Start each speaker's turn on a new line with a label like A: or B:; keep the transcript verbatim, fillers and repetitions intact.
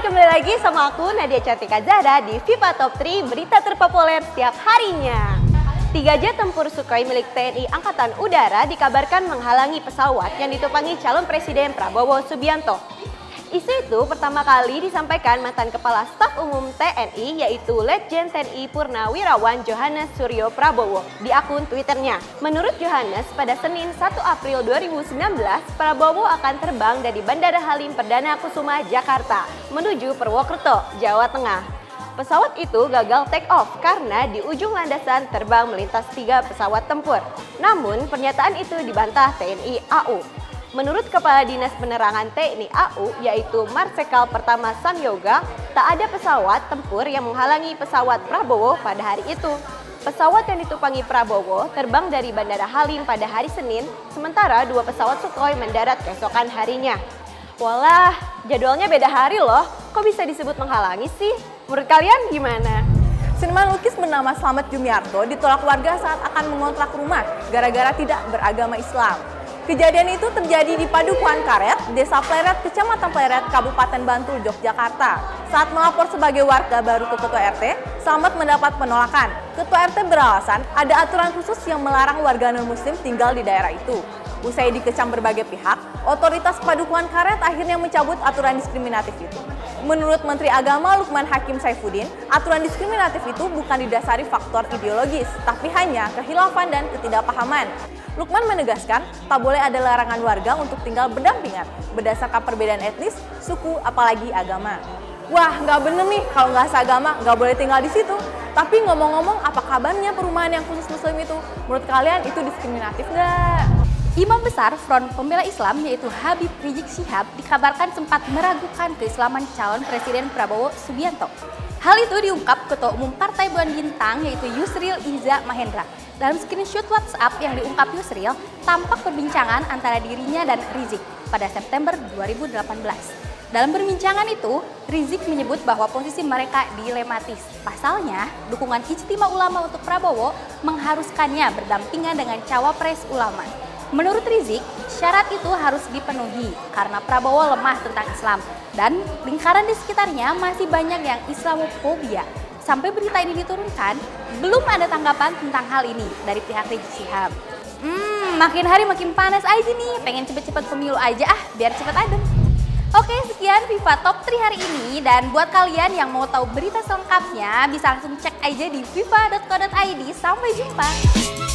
A: kembali lagi sama aku Nadia Cantika Zahra di FIFA Top tiga berita terpopuler setiap harinya. Tiga jet tempur Sukhoi milik T N I Angkatan Udara dikabarkan menghalangi pesawat yang ditumpangi calon Presiden Prabowo Subianto. Isu itu pertama kali disampaikan mantan Kepala Staf Umum T N I yaitu Letjen T N I Purnawirawan Johannes Suryo Prabowo di akun Twitternya. Menurut Johannes, pada Senin satu April dua ribu sembilan belas, Prabowo akan terbang dari Bandara Halim Perdana Kusuma, Jakarta menuju Purwokerto, Jawa Tengah. Pesawat itu gagal take off karena di ujung landasan terbang melintas tiga pesawat tempur. Namun pernyataan itu dibantah T N I A U. Menurut Kepala Dinas Penerangan T N I A U yaitu Marsikal Pertama Sanyoga, tak ada pesawat tempur yang menghalangi pesawat Prabowo pada hari itu. Pesawat yang ditumpangi Prabowo terbang dari Bandara Halim pada hari Senin, sementara dua pesawat Sukhoi mendarat keesokan harinya. Walah, jadwalnya beda hari loh, kok bisa disebut menghalangi sih? Menurut kalian gimana?
B: Seniman lukis bernama Slamet Jumiarto ditolak warga saat akan mengontrak rumah gara-gara tidak beragama Islam. Kejadian itu terjadi di Padukuhan Karet, Desa Pleret, Kecamatan Pleret, Kabupaten Bantul, Yogyakarta. Saat melapor sebagai warga baru ke Ketua R T, Slamet mendapat penolakan. Ketua R T beralasan ada aturan khusus yang melarang warga non-muslim tinggal di daerah itu. Usai dikecam berbagai pihak, otoritas Padukuhan Karet akhirnya mencabut aturan diskriminatif itu. Menurut Menteri Agama Lukman Hakim Saifuddin, aturan diskriminatif itu bukan didasari faktor ideologis, tapi hanya kehilafan dan ketidakpahaman. Lukman menegaskan, tak boleh ada larangan warga untuk tinggal berdampingan berdasarkan perbedaan etnis, suku, apalagi agama. Wah, nggak bener nih kalau nggak seagama nggak boleh tinggal di situ. Tapi ngomong-ngomong, apa kabarnya perumahan yang khusus muslim itu? Menurut kalian itu diskriminatif nggak?
C: Imam besar Front Pembela Islam yaitu Habib Rizik Syihab dikabarkan sempat meragukan keislaman calon Presiden Prabowo Subianto. Hal itu diungkap Ketua Umum Partai Bulan Bintang yaitu Yusril Iza Mahendra. Dalam screenshot WhatsApp yang diungkap Yusril, tampak perbincangan antara dirinya dan Rizik pada September dua ribu delapan belas. Dalam perbincangan itu, Rizik menyebut bahwa posisi mereka dilematis. Pasalnya, dukungan Ijtima Ulama untuk Prabowo mengharuskannya berdampingan dengan cawapres ulama. Menurut Rizik, syarat itu harus dipenuhi karena Prabowo lemah tentang Islam dan lingkaran di sekitarnya masih banyak yang Islamofobia. Sampai berita ini diturunkan, belum ada tanggapan tentang hal ini dari pihak Rizik Syihab. Hmm, makin hari makin panas aja nih, pengen cepet-cepet pemilu aja ah, biar cepet adem. Oke, sekian FIFA Top tiga hari ini, dan buat kalian yang mau tahu berita selengkapnya bisa langsung cek aja di fifa dot co dot i d. Sampai jumpa!